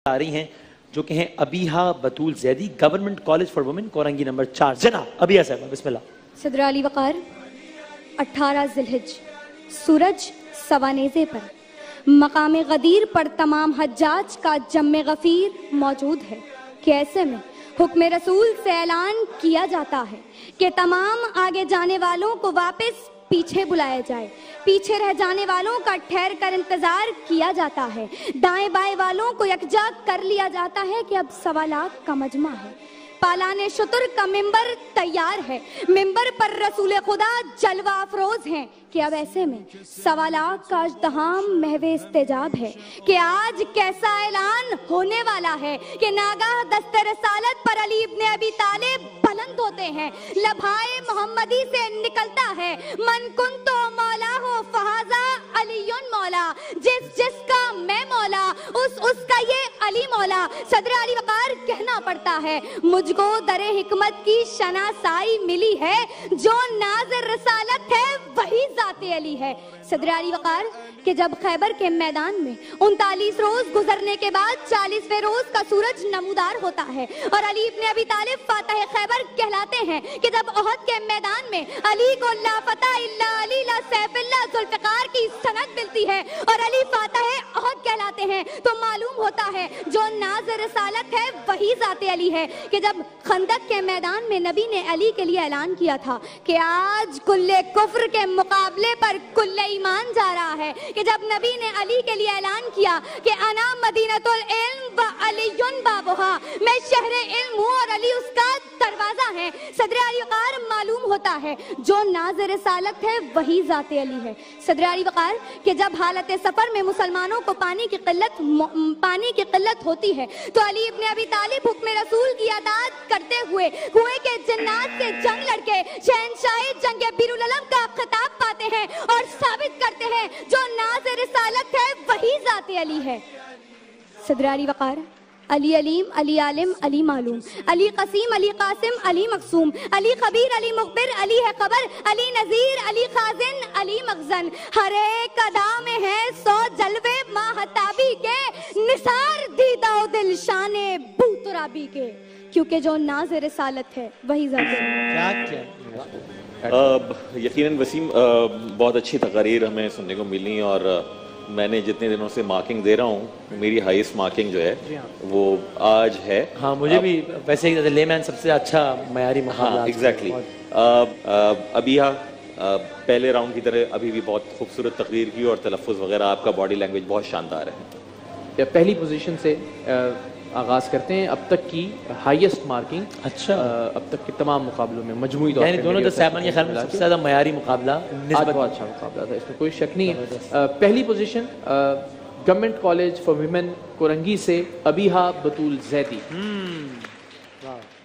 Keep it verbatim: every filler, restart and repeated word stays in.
آ رہی ہیں جو کہ ہیں Abiha Batool Zaidi, government college for women, Korangi number چار. جناب ابیہا صاحبہ بسم اللہ. صدر علی وقار، اٹھارہ ذی الحج سورج سوانیزے پر مقام غدیر پر تمام حجاج کا جم غفیر موجود ہے کہ ایسے میں حکم رسول سے اعلان کیا جاتا ہے کہ تمام آگے جانے والوں کو واپس پیچھے بلایا جائے، پیچھے رہ جانے والوں کا ٹھہر کر انتظار کیا جاتا ہے، دائیں بائیں والوں کو یکجا کر لیا جاتا ہے کہ اب سوالات کا مجمع ہے. پالانے شتر کا ممبر تیار ہے، ممبر پر رسول خدا جلوہ افروز ہیں کہ اب ایسے میں سوالات کا اژدہام محو استجاب ہے کہ آج کیسا اعلان ہونے والا ہے کہ ناگاہ دست رسالت پر علی ابن ابی طالب بلند ہوتے ہیں، لبھائے محمدی سے نکلتا ہے من کنتو مولا ہو فہذا علی مولا، جس جس کا میں مولا اس اس کا یہ علی مولا. صدر علی وقار کہنا پڑتا ہے مجھ کو در حکمت کی شناسائی ملی ہے، جو ناظر رسالت ہے وہی ذات علی ہے. صدر علی وقار کہ جب خیبر کے میدان میں انتالیس روز گزرنے کے بعد چالیسویں روز کا سورج نمودار ہوتا ہے اور علی ابن ابی طالب فاتح خیبر کہلاتے ہیں کہ جب احد کے میدان میں علی کو لا فتح الا علی لا سیف اللہ ذوالفقار کی سند ملتی ہے اور علی فاتح احد کہلاتے ہیں تو معلوم ہوتا ہے جو ناز رسالت ہے وہی ذات علی ہے. کہ جب خندق کے میدان میں نبی نے علی کے لیے اعلان کیا تھا کہ آج کل کفر کے مقابلے پر کل ایمان جا رہا ہے، کہ جب نبی نے علی کے لیے اعلان کیا کہ انا مدینۃ العلم و علی بابہا، میں شہر علم ہوں اور علی اس کا دروازہ ہے. صدر علی وقار معلوم ہوتا ہے جو ناز رسالت ہے وہی ذات علی ہے. صدر علی وقار کہ جب حالت سفر میں مسلمانوں کو پانی کی قلت پانی کی قلت ہوتی ہے تو علی ابن ابی طالب حکم رسول کی اطاعت کرتے ہوئے کنویں کے جنات سے جنگ لڑ کے شہنشاہ جنگ بیر العلم کا خطاب پاتے ہیں اور ثابت کرتے ہیں جو ناز رسالت ہے وہی ذات علی ہے. صدر علی وقار علی علیم، علی عالم، علی معلوم، علی قسیم، علی قاسم، علی مقسوم، علی خبیر، علی مخبر، علی ہے خبر، علی نذیر، علی خازن، علی مخزن، ہر ایک ادا میں ہے سو جلوے ماہتابی کے، نثار دیدہ و دل شان بو ترابی کے، کیونکہ جو ناز رسالت ہے وہی ذات ہے. یقیناً وسیم بہت اچھی تقاریر ہمیں سننے کو ملی اور میں نے جتنے دنوں سے مارکنگ دے رہا ہوں میری ہائیسٹ مارکنگ جو ہے وہ آج ہے. ہاں مجھے بھی ویسے ہی لے مین سب سے اچھا معیاری مقابلہ. ہاں ایگزیکٹلی. ابیہا پہلے راؤنڈ کی طرح ابھی بھی بہت خوبصورت تقریر کی اور تلفظ وغیرہ آپ کا باڈی لینگویج بہت شاندار ہے. پہلی پوزیشن سے آغاز کرتے ہیں، اب تک کی ہائیسٹ مارکنگ. اچھا اب تک کے تمام مقابلوں میں مجموعی طور یعنی دونوں دس صاحبان کے خیال میں سب سے زیادہ معیاری مقابلہ آج بہت اچھا مقابلہ تھا، اس میں کوئی شک نہیں ہے. پہلی position government college for women Korangi سے ابیہا بطول زیدی.